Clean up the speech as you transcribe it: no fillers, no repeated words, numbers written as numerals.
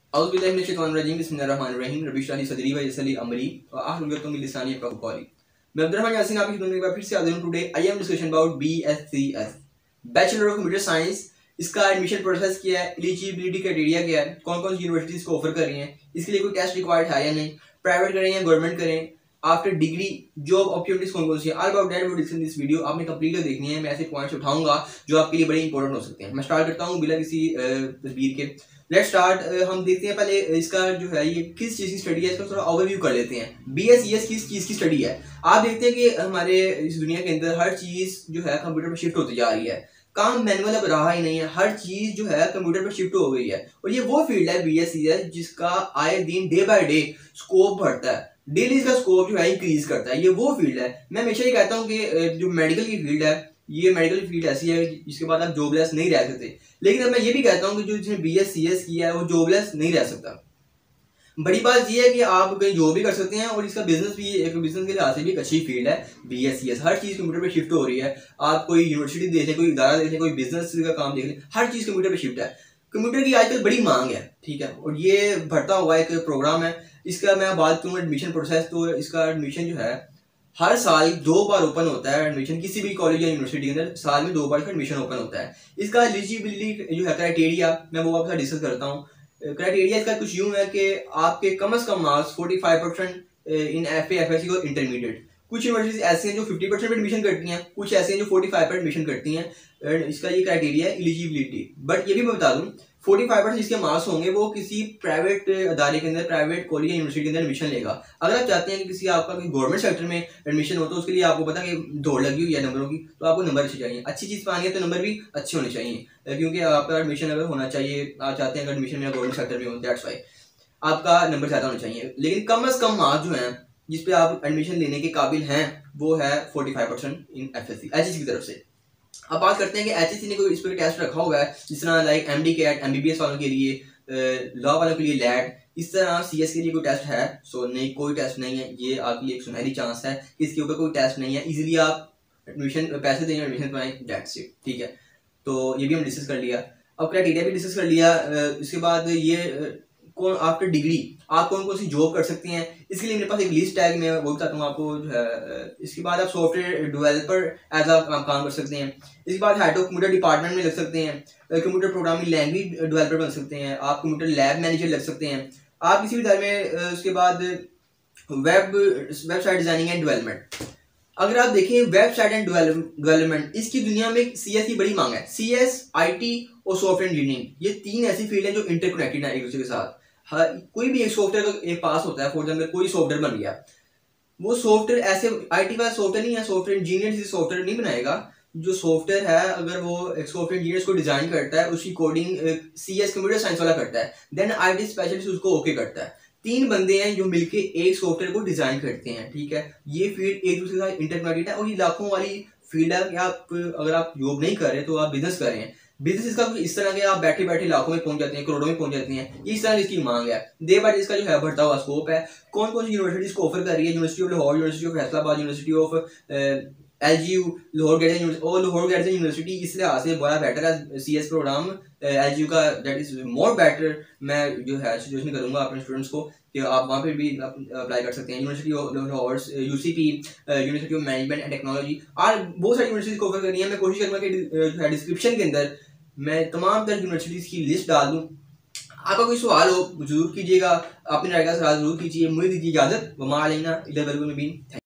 औज़ुबिल्लाहि बिस्मिल्लाहिर्रहमानिर्रहीम रब्बिश इश्रह ली सदरी व यस्सिर ली अमरी व अहलुल उक़दतम मिन लिसानी यफ़क़हू क़ौली। मैं अब्दुर्रहमान यासीन आपकी खिदमत में एक बार फिर से हाज़िर हूं। Today I am discussion about BSCS, bachelor of computer science. इसका एडमिशन प्रोसेस क्या है, एलिजिबिलिटी क्राइटेरिया क्या है, कौन कौन सी यूनिवर्सिटीज़ को ऑफर कर रही हैं, इसके लिए कोई टेस्ट रिक्वायर्ड है या नहीं, प्राइवेट करें या गवर्नमेंट करें, आफ्टर डिग्री जॉब अपॉर्चुनिटीज कौन कौन सी है, all about that we will discuss this video. आपने कंप्लीट देखनी है, मैं ऐसे पॉइंट्स उठाऊंगा जो आपके लिए बड़े इंपॉर्टेंट हो सकते हैं। मैं स्टार्ट करता हूँ बिना किसी तस्वीर के। Let's start. हम देखते हैं पहले इसका जो है ये किस चीज़ की स्टडी है, इसका थोड़ा ओवरव्यू कर लेते हैं। BSCS किस चीज़ की स्टडी है। आप देखते हैं कि हमारे इस दुनिया के अंदर हर चीज़ जो है कंप्यूटर पर शिफ्ट होती जा रही है। काम मैनुअल अब रहा ही नहीं है, हर चीज़ जो है कंप्यूटर पर शिफ्ट हो गई है। और ये वो फील्ड है BSCS जिसका आए दिन डे बाय डे स्कोप बढ़ता है, डेली इसका स्कोप जो है इंक्रीज करता है। ये वो फील्ड है, मैं हमेशा ही कहता हूँ कि जो मेडिकल की फील्ड है, ये मेडिकल फील्ड ऐसी है जिसके बाद आप जॉबलेस नहीं रह सकते। लेकिन अब मैं ये भी कहता हूँ कि जो जिसने BSCS किया है वो जॉबलेस नहीं रह सकता। बड़ी बात यह है कि आप कहीं जॉब भी कर सकते हैं और इसका बिजनेस भी, एक बिजनेस के लिहाज से भी एक अच्छी फील्ड है BSCS। हर चीज़ कंप्यूटर पे शिफ्ट हो रही है। आप कोई यूनिवर्सिटी देख लें, कोई इदारा देख लें, कोई बिजनेस का काम देख लें, हर चीज़ कंप्यूटर पे शिफ्ट है। कंप्यूटर की आजकल बड़ी मांग है, ठीक है, और ये बढ़ता हुआ एक प्रोग्राम है। इसका मैं बात करूँ एडमिशन प्रोसेस, तो इसका एडमिशन जो है हर साल 2 बार ओपन होता है। एडमिशन किसी भी कॉलेज या यूनिवर्सिटी के अंदर साल में 2 बार का एडमिशन ओपन होता है। इसका एलिजिबिलिटी जो है क्राइटेरिया मैं वो आपके साथ डिस्कस करता हूँ। क्राइटेरिया इसका कुछ यूं है कि आपके कम से कम मार्क्स 45% इन FA FSC और इंटरमीडिएट। कुछ यूनिवर्सिटीज ऐसी हैं जो 50% पर एडमिशन करती हैं, कुछ ऐसी हैं जो 45 पर एडमिशन करती हैं। इसका ये क्राइटेरिया है एलिजिबिलिटी। बट ये भी मैं बता दूं 45% जिसके मार्क्स होंगे वो किसी प्राइवेट अदारे के अंदर, प्राइवेट कॉलेज या यूनिवर्सिटी के अंदर एडमिशन लेगा। अगर आप चाहते हैं कि किसी आपका गवर्नमेंट सेक्टर में एडमिशन हो तो उसके लिए आपको पता है कि दौड़ लगी हुई है नंबरों की, तो आपको नंबर अच्छे चाहिए। अच्छी चीज़ पानी है तो नंबर भी अच्छे होने चाहिए, क्योंकि आपका एडमिशन अगर होना चाहिए, आप चाहते हैं अगर एडमिशन मेरा गवर्नमेंट सेक्टर में हो, दैट्स वाई आपका नंबर ज़्यादा होना चाहिए। लेकिन कम से कम मार्क्स जो हैं जिस पे आप एडमिशन लेने के काबिल हैं वो है 45% इन FSC HSC की तरफ से। अब बात करते हैं कि HSC ने कोई इस पर टेस्ट रखा हुआ है, जिस तरह लाइक MD CAT MBBS वालों के लिए, लॉ वालों के लिए LAT, इस तरह CS के लिए कोई टेस्ट है? सो नहीं, कोई टेस्ट नहीं है। ये आपके लिए एक सुनहरी चांस है कि इसके ऊपर कोई टेस्ट नहीं है। इजीली आप एडमिशन पैसे देंगे, एडमिशन पाएँ, दैट्स इट, ठीक है। तो ये भी हम डिस्कस कर लिया। अब क्राइटेरिया भी डिस्कस कर लिया। इसके बाद ये कौन आफ्टर डिग्री आप कौन कौन सी जॉब कर सकते हैं, इसके लिए मेरे पास एक लिस्ट है, मैं वो बताता हूँ आपको जो है। इसके बाद आप सॉफ्टवेयर डेवलपर एज आ काम कर सकते हैं। इसके बाद हेड ऑफ कंप्यूटर डिपार्टमेंट में लग सकते हैं, कंप्यूटर प्रोग्रामिंग लैंग्वेज डेवलपर बन सकते हैं, आप कंप्यूटर लैब मैनेजर लग सकते हैं, आप किसी भी तरह में। उसके बाद वेबसाइट डिजाइनिंग एंड डेवलपमेंट। अगर आप देखें वेबसाइट एंड डेवलपमेंट, इसकी दुनिया में CS की बड़ी मांग है। CS, IT और सॉफ्टवेयर इंजीनियरिंग, ये 3 ऐसी फील्ड है जो इंटरकनेक्टेड है एक दूसरे के साथ। कोई भी एक सॉफ्टवेयर का एक पास होता है, फॉर एग्जाम्पल कोई सॉफ्टवेयर बन गया, वो सॉफ्टवेयर ऐसे IT वाला सॉफ्टवेयर नहीं है, सॉफ्टवेयर इंजीनियर से सॉफ्टवेयर नहीं बनाएगा। जो सॉफ्टवेयर है अगर वो एक सॉफ्टवेयर इंजीनियर को डिजाइन करता है, उसकी कोडिंग CS कंप्यूटर साइंस वाला करता है, देन IT स्पेशलिस्ट उसको ओके करता है। 3 बंदे हैं जो मिलके एक सॉफ्टवेयर को डिजाइन करते हैं, ठीक है। ये फील्ड एक दूसरे के साथ इंटरकनेक्टेड है और ये लाखों वाली फील्ड है कि आप अगर आप जॉब नहीं कर रहे तो आप बिजनेस कर रहे हैं। बिजनेस इसका इस तरह के आप बैठे बैठे लाखों में पहुंच जाते हैं, करोड़ों में पहुंच जाते हैं। इस तरह इसकी मांग है, डे बाय डे इसका जो है बढ़ता हुआ स्कोप है। कौन कौन सी यूनिवर्सिटीज को ऑफर कर रही है? University of Lahore, university of Faisalabad, university of LGU Lahore garden और लाहौर गार्डन यूनिवर्सिटी इस लिहाज से बड़ा बेटर है CS प्रोग्राम LGU का, दैट इज मोर बेटर। मैं जो है सजेशन करूंगा अपने स्टूडेंट्स को कि आप वहाँ पे भी अप्लाई कर सकते हैं। University of Lahore, UCP, university of management and technology, और बहुत सारी यूनिवर्सिटीज को ऑफर करनी है। मैं कोशिश करूँगा कि डिस्क्रिप्शन के अंदर मैं तमाम तरह यूनिवर्सिटीज की लिस्ट डाल दूँ। आपका कोई सवाल हो जरूर कीजिएगा, अपने राय का सवाल जरूर कीजिए। मुझे दीजिए इजाजत। वमा अलैना इल्ला अल बलागुल मुबीन।